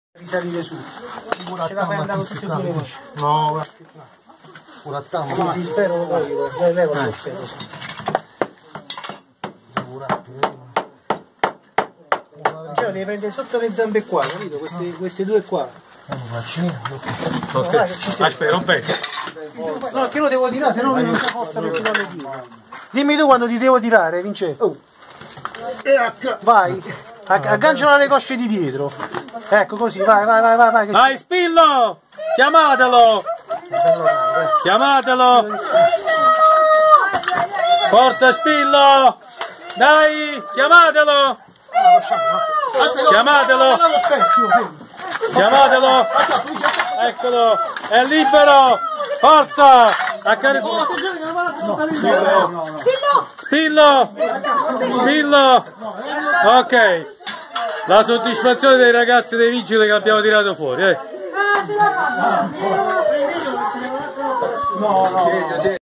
risalire su. Ce la fai andare con tutti e due le mani. No, guarda. Sì, spero lo voglio, levo il ferro. Cioè, devi prendere sotto le zampe qua, capito? Queste due qua. Aspetta, non becco. No, che lo devo tirare, se no non c'è forza per tirare le dita. Dimmi tu quando ti devo tirare, Vincenzo. Vai, aggancialo alle cosce di dietro. Ecco così, vai. Vai, Spillo! Chiamatelo! Chiamatelo! Forza Spillo! Dai, chiamatelo! Chiamatelo! Chiamatelo! Eccolo! È libero! Forza! Spillo! Spillo! Ok! La soddisfazione dei ragazzi dei vigili che abbiamo tirato fuori,